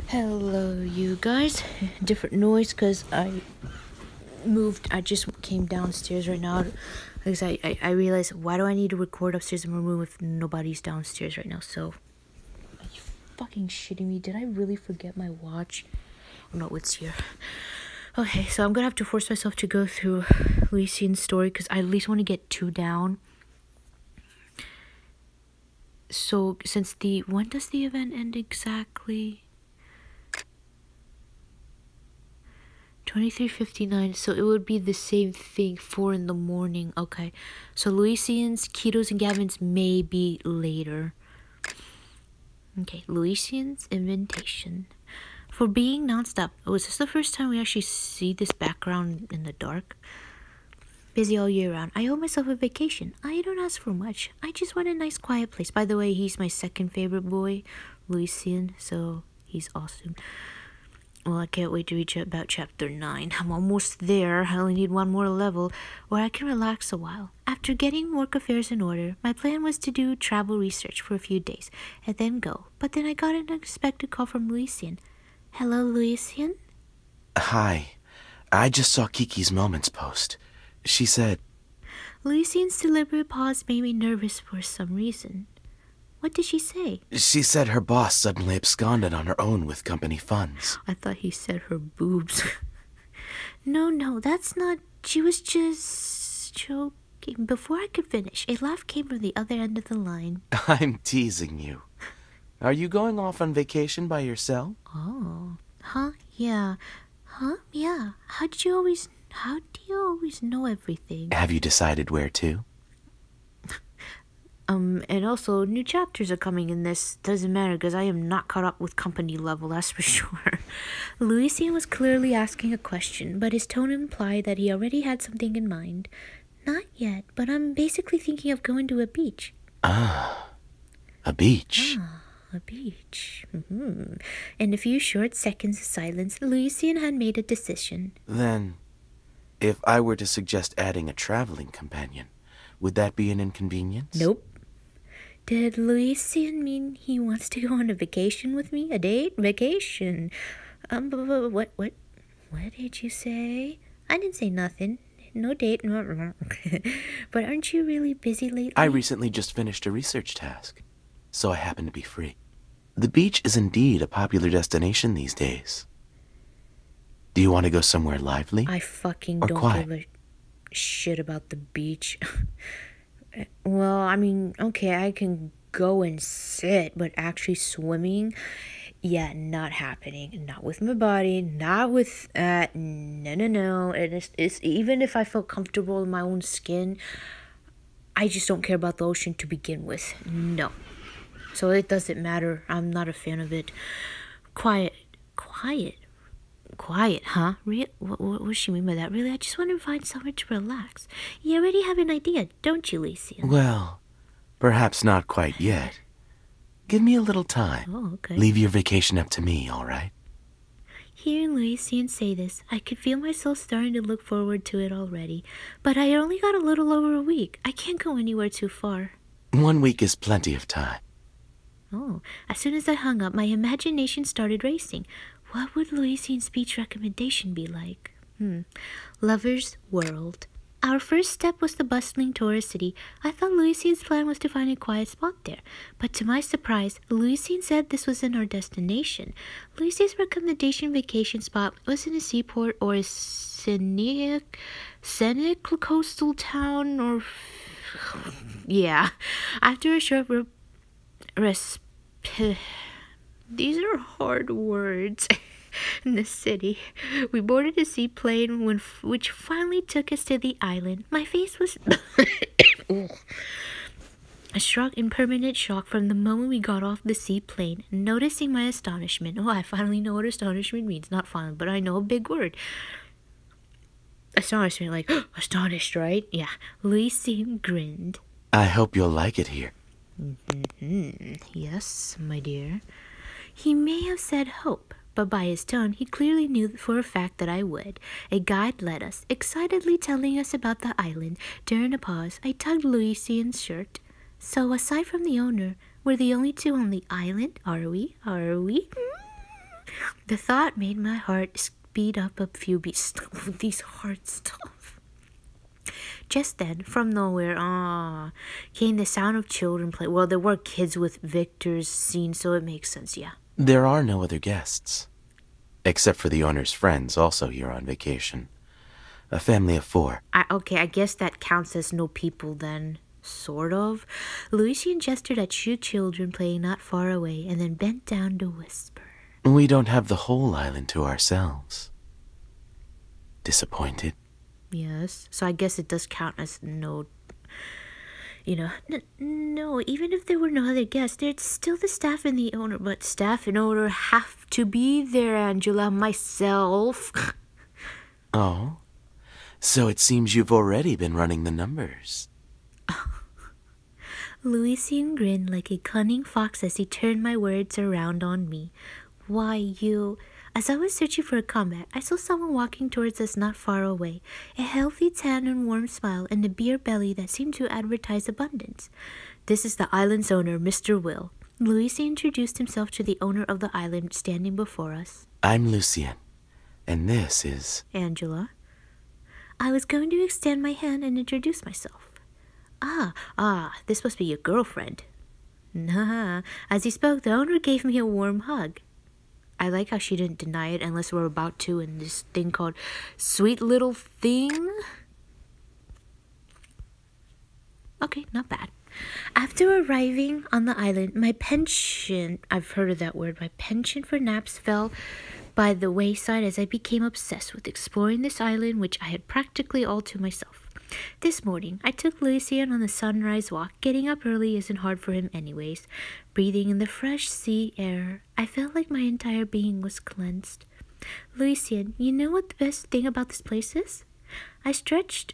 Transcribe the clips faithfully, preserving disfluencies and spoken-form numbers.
Hello, you guys. Different noise because I moved. I just came downstairs right now because I, I, I realized, why do I need to record upstairs in my room if nobody's downstairs right now? So, are you fucking shitting me? Did I really forget my watch? Oh, no, it's here. Okay, so I'm gonna have to force myself to go through Lucian's story because I at least want to get two down. So, since the... When does the event end exactly? twenty-three fifty-nine, so it would be the same thing, four in the morning. Okay, so Lucian's, Keto's, and Gavin's may be later. Okay, Lucian's invitation. For being non-stop. Was this the first time we actually see this background in the dark? Busy all year round. I owe myself a vacation. I don't ask for much. I just want a nice quiet place. By the way, he's my second favorite boy, Lucian, so he's awesome. Well, I can't wait to reach about chapter nine. I'm almost there. I only need one more level where I can relax a while. After getting work affairs in order, my plan was to do travel research for a few days and then go. But then I got an unexpected call from Lucian. Hello, Lucian? Hi. I just saw Kiki's Moments post. She said... Lucian's deliberate pause made me nervous for some reason. What did she say? She said her boss suddenly absconded on her own with company funds. I thought he said her boobs. No, no, that's not... She was just joking. Before I could finish, a laugh came from the other end of the line. I'm teasing you. Are you going off on vacation by yourself? Oh. Huh? Yeah. Huh? Yeah. How did you always... How do you always know everything? Have you decided where to? Um, and also, new chapters are coming in this. Doesn't matter, because I am not caught up with company level, that's for sure. Lucian was clearly asking a question, but his tone implied that he already had something in mind. Not yet, but I'm basically thinking of going to a beach. Ah, a beach. Ah, a beach. Mm-hmm. In a few short seconds of silence, Lucian had made a decision. Then, if I were to suggest adding a traveling companion, would that be an inconvenience? Nope. Did Lucian mean he wants to go on a vacation with me? A date? Vacation? Um, what, what, what did you say? I didn't say nothing. No date. But aren't you really busy lately? I recently just finished a research task, so I happen to be free. The beach is indeed a popular destination these days. Do you want to go somewhere lively? I fucking or don't quiet? give a shit about the beach. Well, I mean, okay, I can go and sit, but actually swimming, yeah, not happening. Not with my body, not with that. Uh, no, no, no. And it's, it's even if I feel comfortable in my own skin, I just don't care about the ocean to begin with. No. So it doesn't matter. I'm not a fan of it. Quiet, quiet. Quiet, huh? Re- what, what, what does she mean by that? Really, I just want to find somewhere to relax. You already have an idea, don't you, Lucian? Well, perhaps not quite yet. Give me a little time. Oh, okay. Leave your vacation up to me, all right? Hearing Lucian say this, I could feel myself starting to look forward to it already. But I only got a little over a week. I can't go anywhere too far. One week is plenty of time. Oh, as soon as I hung up, my imagination started racing. What would Lucian's speech recommendation be like? Hmm. Lover's World. Our first step was the bustling tourist city. I thought Lucian's plan was to find a quiet spot there. But to my surprise, Lucian said this wasn't our destination. Lucian's recommendation vacation spot wasn't a seaport or a scenic, scenic coastal town or... Yeah. After a short re- resp... These are hard words. In the city, we boarded a seaplane when, which finally took us to the island. My face was a struck in permanent shock from the moment we got off the seaplane. Noticing my astonishment. Oh, I finally know what astonishment means. Not finally, but I know a big word. Astonishment, like, astonished, right? Yeah. Lucian grinned. I hope you'll like it here. Mm-hmm. Yes, my dear. He may have said hope, but by his tone, he clearly knew for a fact that I would. A guide led us, excitedly telling us about the island. During a pause, I tugged Lucian's shirt. So, aside from the owner, we're the only two on the island? Are we? Are we? The thought made my heart speed up a few beats. These hard stuff. Just then, from nowhere, ah, came the sound of children play. Well, there were kids with Victor's scene, so it makes sense, yeah. There are no other guests, except for the owner's friends, also here on vacation. A family of four. I, okay, I guess that counts as no people then. Sort of. Lucian gestured at two children playing not far away and then bent down to whisper. We don't have the whole island to ourselves. Disappointed? Yes, so I guess it does count as no, you know, n- no, even if there were no other guests, there's still the staff and the owner, but staff and owner have to be there, Angela, myself. Oh, so it seems you've already been running the numbers. Lucian grinned like a cunning fox as he turned my words around on me. Why, you... As I was searching for a comment, I saw someone walking towards us not far away, a healthy tan and warm smile and a beer belly that seemed to advertise abundance. This is the island's owner, Mister Will. Lucian introduced himself to the owner of the island standing before us. I'm Lucian, and this is... Angela. I was going to extend my hand and introduce myself. Ah, ah, this must be your girlfriend. Nah, as he spoke, the owner gave me a warm hug. I like how she didn't deny it unless we're about to in this thing called Sweet Little Thing. Okay, not bad. After arriving on the island, my penchant, I've heard of that word, my penchant for naps fell by the wayside as I became obsessed with exploring this island, which I had practically all to myself. This morning, I took Lucian on the sunrise walk. Getting up early isn't hard for him anyways. Breathing in the fresh sea air, I felt like my entire being was cleansed. Lucian, you know what the best thing about this place is? I stretched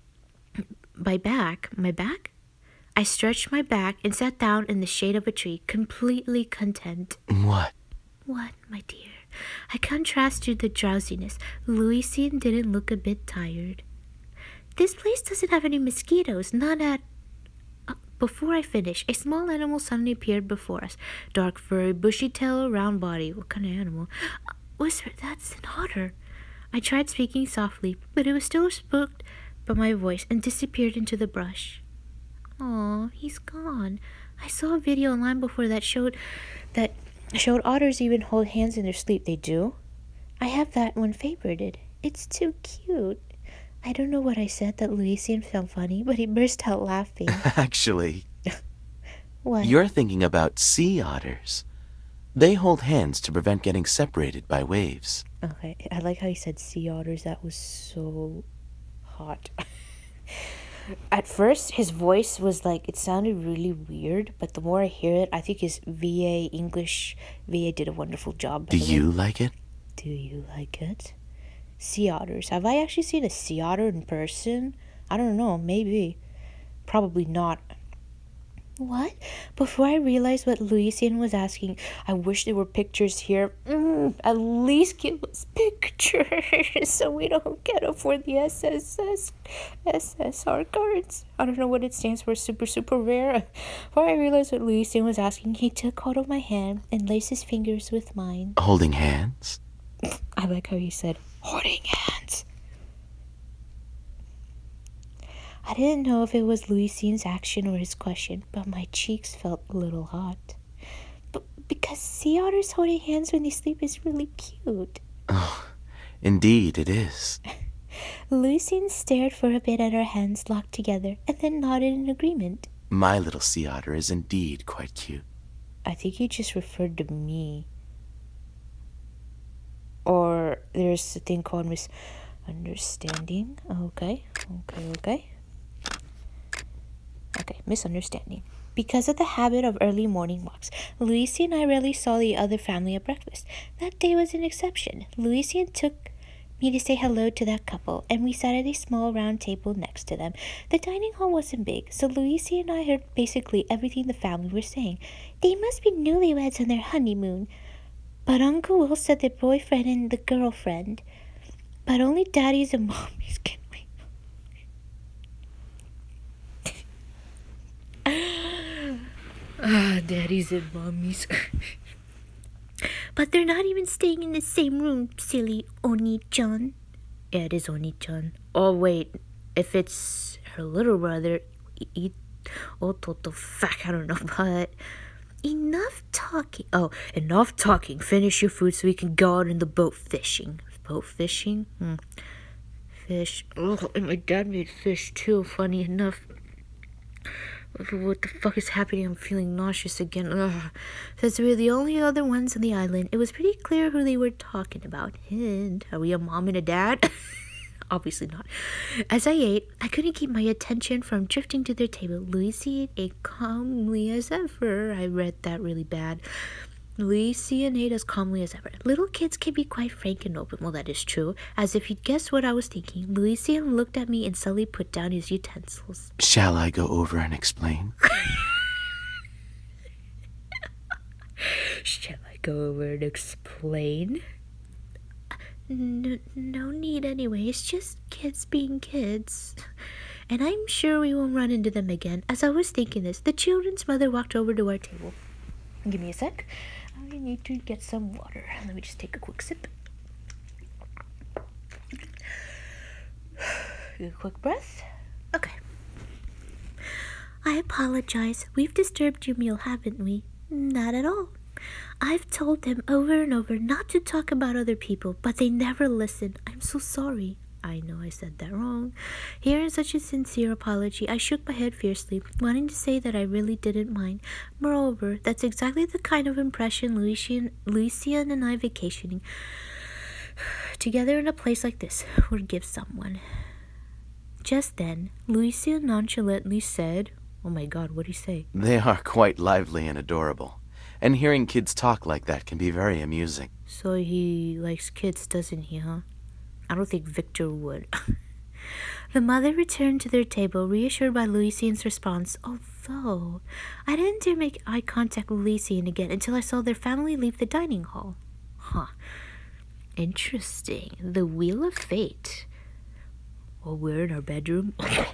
my back, my back? I stretched my back and sat down in the shade of a tree, completely content. What? What, my dear? I contrasted the drowsiness. Lucian didn't look a bit tired. This place doesn't have any mosquitoes, not at... Uh, before I finish, a small animal suddenly appeared before us. Dark furry, bushy tail, round body. What kind of animal? Uh, whisper, that's an otter. I tried speaking softly, but it was still spooked by my voice and disappeared into the brush. Aw, he's gone. I saw a video online before that showed that showed otters even hold hands in their sleep. They do? I have that one favorited. It's too cute. I don't know what I said that Lucian found funny, but he burst out laughing. Actually, what? You're thinking about sea otters. They hold hands to prevent getting separated by waves. Okay, I like how he said sea otters. That was so hot. At first, his voice was like, it sounded really weird, but the more I hear it, I think his V A English, V A did a wonderful job. Do you like it? Do you like it? Sea otters. Have I actually seen a sea otter in person? I don't know. Maybe. Probably not. What? Before I realized what Lucian was asking, I wish there were pictures here. Mm, at least give us pictures so we don't get them for the S S S S S R cards. I don't know what it stands for. Super, super rare. Before I realized what Lucian was asking, he took hold of my hand and laced his fingers with mine. Holding hands? I like how he said, holding hands. I didn't know if it was Lucian's action or his question, but my cheeks felt a little hot. But because sea otters holding hands when they sleep is really cute. Oh, indeed it is. Lucian stared for a bit at our hands locked together and then nodded in agreement. My little sea otter is indeed quite cute. I think he just referred to me. Or there's a thing called misunderstanding. Okay, okay, okay. Okay, misunderstanding. Because of the habit of early morning walks, Lucian and I rarely saw the other family at breakfast. That day was an exception. Lucian took me to say hello to that couple, and we sat at a small round table next to them. The dining hall wasn't big, so Lucian and I heard basically everything the family were saying. They must be newlyweds on their honeymoon. But Uncle Will said the boyfriend and the girlfriend. But only daddies and mommies can wait. Ah, daddies and mommies. But they're not even staying in the same room, silly Oni-chan. Yeah, it is Oni-chan. Oh, wait. If it's her little brother, I- Ototo, fuck, I don't know, but... Enough talking. Oh, enough talking. Finish your food so we can go out in the boat fishing. Boat fishing? Hmm. Fish. Oh, and my dad made fish too, funny enough. What the fuck is happening? I'm feeling nauseous again. Ugh. Since we were the only other ones on the island, it was pretty clear who they were talking about. And are we a mom and a dad? Obviously not. As I ate, I couldn't keep my attention from drifting to their table. Lucy ate calmly as ever. I read that really bad. Lucy ate as calmly as ever. Little kids can be quite frank and open. Well, that is true. As if he'd guessed what I was thinking, Lucian looked at me and suddenly put down his utensils. Shall I go over and explain? Shall I go over and explain? No, no need anyway. It's just kids being kids. And I'm sure we won't run into them again. As I was thinking this, the children's mother walked over to our table. Give me a sec. I need to get some water. Let me just take a quick sip. A quick breath. Okay. I apologize. We've disturbed your meal, haven't we? Not at all. I've told them over and over not to talk about other people, but they never listen. I'm so sorry. I know I said that wrong. Hearing such a sincere apology, I shook my head fiercely, wanting to say that I really didn't mind. Moreover, that's exactly the kind of impression Lucian, Lucian and I vacationing together in a place like this would give someone. Just then, Lucian nonchalantly said, oh my god, what'd he say? They are quite lively and adorable. And hearing kids talk like that can be very amusing. So he likes kids, doesn't he, huh? I don't think Victor would. The mother returned to their table, reassured by Lucian's response, although I didn't dare make eye contact with Lucian again until I saw their family leave the dining hall. Huh. Interesting. The Wheel of Fate. Well, we're in our bedroom.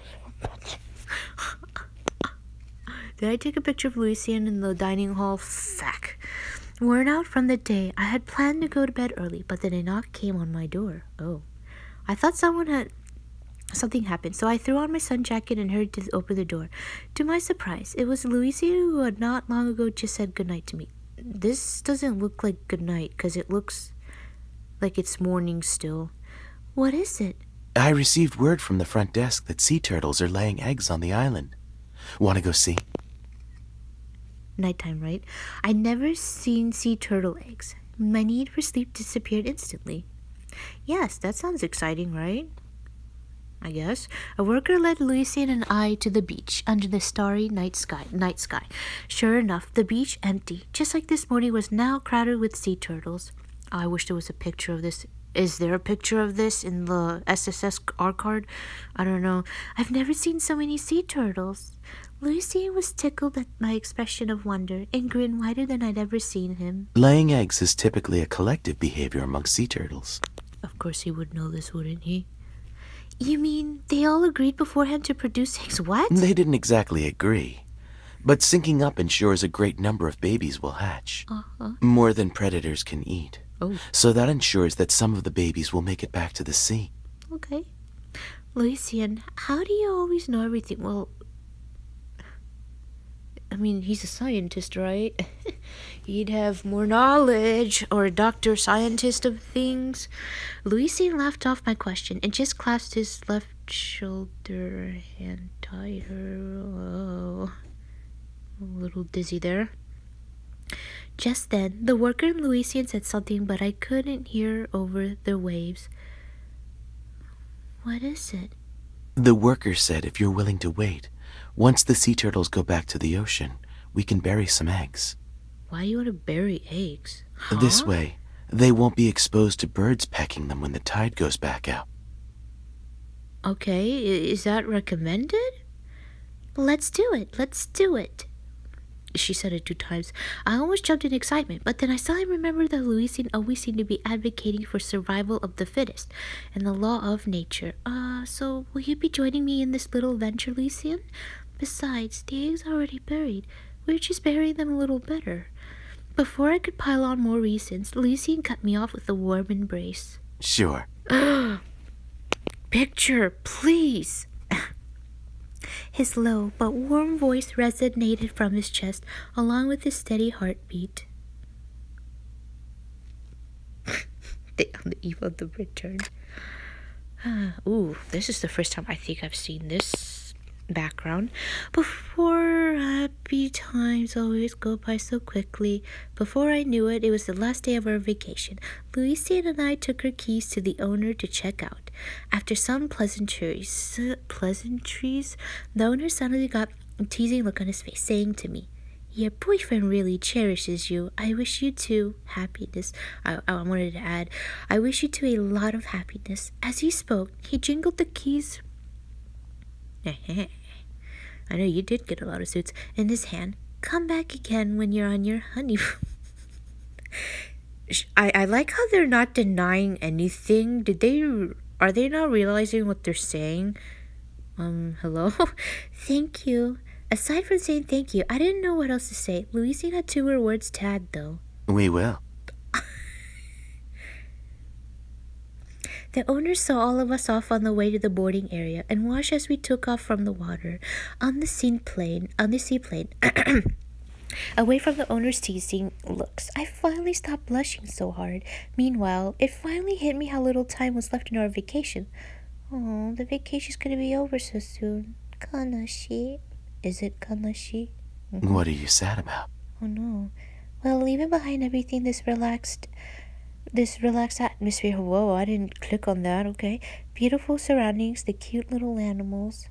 Did I take a picture of Lucian in the dining hall? Fuck. Worn out from the day, I had planned to go to bed early, but then a knock came on my door. Oh. I thought someone had... Something happened, so I threw on my sun jacket and hurried to open the door. To my surprise, it was Lucian who had not long ago just said goodnight to me. This doesn't look like goodnight, because it looks like it's morning still. What is it? I received word from the front desk that sea turtles are laying eggs on the island. Want to go see? Nighttime, right? I'd never seen sea turtle eggs. My need for sleep disappeared instantly. Yes, that sounds exciting, right? I guess. A worker led Lucian and I to the beach under the starry night sky. Night sky. Sure enough, the beach empty, just like this morning, was now crowded with sea turtles. Oh, I wish there was a picture of this. Is there a picture of this in the S S S R card? I don't know. I've never seen so many sea turtles. Lucian was tickled at my expression of wonder and grinned wider than I'd ever seen him. Laying eggs is typically a collective behavior among sea turtles. Of course he would know this, wouldn't he? You mean they all agreed beforehand to produce eggs? What? They didn't exactly agree. But syncing up ensures a great number of babies will hatch. Uh-huh. More than predators can eat. Oh. So that ensures that some of the babies will make it back to the sea. Okay. Lucian, how do you always know everything? Well, I mean, he's a scientist, right? He'd have more knowledge, or a doctor scientist of things. Lucian laughed off my question and just clasped his left shoulder hand tighter. Oh, a little dizzy there. Just then, the worker and Lucian said something, but I couldn't hear over the waves. What is it? The worker said if you're willing to wait, once the sea turtles go back to the ocean, we can bury some eggs. Why do you want to bury eggs? Huh? This way, they won't be exposed to birds pecking them when the tide goes back out. Okay, is that recommended? Let's do it, let's do it. She said it two times. I almost jumped in excitement, but then I suddenly remembered that Lucian always seemed to be advocating for survival of the fittest and the law of nature. Uh, so will you be joining me in this little venture, Lucian? Besides, the eggs are already buried. We're just burying them a little better. Before I could pile on more reasons, Lucian cut me off with a warm embrace. Sure. Picture, please. His low but warm voice resonated from his chest, along with his steady heartbeat. On the eve of the return. Uh, ooh, this is the first time I think I've seen this background. Before, happy times always go by so quickly. Before I knew it, it was the last day of our vacation. Lucian and I took her keys to the owner to check out. After some pleasantries, pleasantries, the owner suddenly got a teasing look on his face, saying to me, "Your boyfriend really cherishes you. I wish you two happiness." I, I wanted to add, "I wish you two a lot of happiness." As he spoke, he jingled the keys. I know you did get a lot of suits in his hand. "Come back again when you're on your honeymoon." I, I like how they're not denying anything. Did they, are they not realizing what they're saying? Um, hello? Thank you. Aside from saying thank you, I didn't know what else to say. Lucian had two more words to add, though. We will. The owner saw all of us off on the way to the boarding area and watched as we took off from the water on the seaplane. On the seaplane, away from the owner's teasing looks. I finally stopped blushing so hard. Meanwhile, it finally hit me how little time was left in our vacation. Oh, the vacation's gonna be over so soon. Kanashi. Is it Kanashi? Mm-hmm. What are you sad about? Oh no. Well, leaving behind everything, this relaxed, this relaxed atmosphere. Whoa, I didn't click on that. Okay, beautiful surroundings, the cute little animals.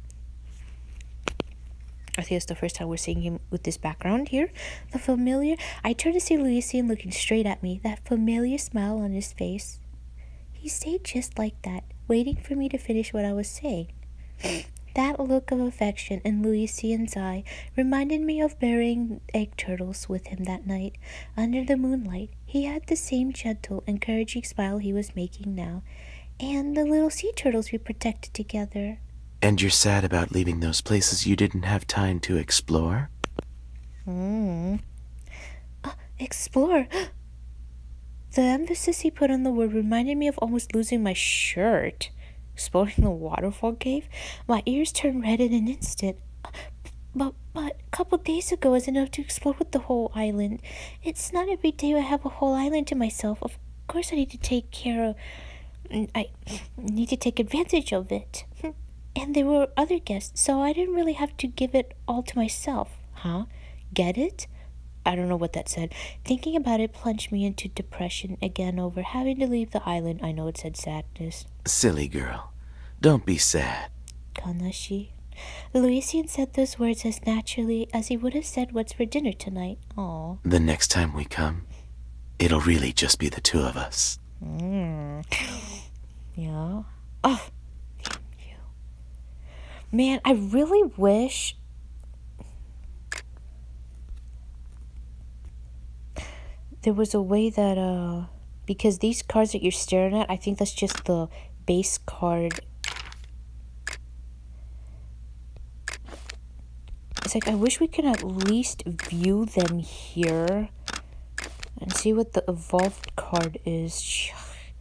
I think it's the first time we're seeing him with this background here. The familiar. I turned to see Lucian looking straight at me. That familiar smile on his face. He stayed just like that, waiting for me to finish what I was saying. That look of affection in Lucian's eye reminded me of burying egg turtles with him that night. Under the moonlight, he had the same gentle, encouraging smile he was making now. And the little sea turtles we protected together. And you're sad about leaving those places you didn't have time to explore? Hmm. Uh, explore? The emphasis he put on the word reminded me of almost losing my shirt. Exploring the waterfall cave? My ears turned red in an instant. But, but a couple days ago was enough to explore with the whole island. It's not every day I have a whole island to myself. Of course I need to take care of... I need to take advantage of it. And there were other guests, so I didn't really have to give it all to myself. Huh? Get it? I don't know what that said. Thinking about it plunged me into depression again over having to leave the island. I know it said sadness. Silly girl. Don't be sad. Kanashi. Lucian said those words as naturally as he would have said what's for dinner tonight. Aw. The next time we come, it'll really just be the two of us. Mm. Yeah. Oh. You. Man, I really wish... there was a way that, uh... because these cards that you're staring at, I think that's just the base card. It's like, I wish we could at least view them here and see what the evolved card is.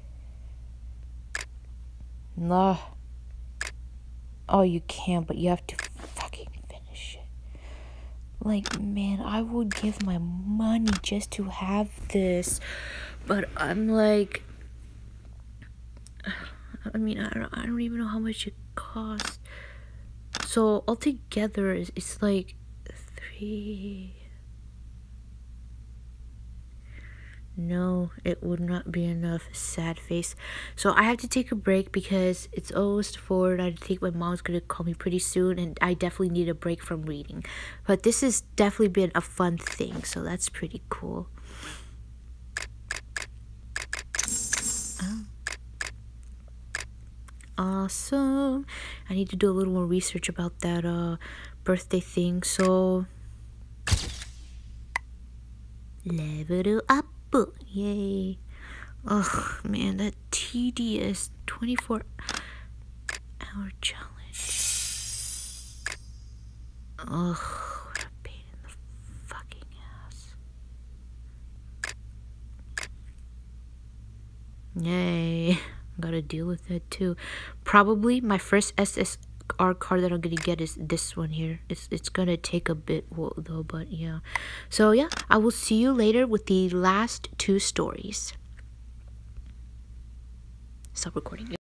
Nah. Oh, you can, but you have to fucking finish it. Like, man, I would give my money just to have this. But I'm like... I mean, I don't, I don't even know how much it costs. So altogether, it's, it's like three. No, it would not be enough. Sad face. So I have to take a break because it's almost four. And I think my mom's gonna call me pretty soon, and I definitely need a break from reading. But this has definitely been a fun thing, so that's pretty cool. Awesome. I need to do a little more research about that uh birthday thing. So level up. Yay. Oh man, that tedious twenty-four hour challenge. Ugh, what a pain in the fucking ass. Yay. Gotta deal with that too. Probably my first S S R card that I'm gonna get is this one here. It's it's gonna take a bit though, but yeah. So yeah, I will see you later with the last two stories. Stop recording.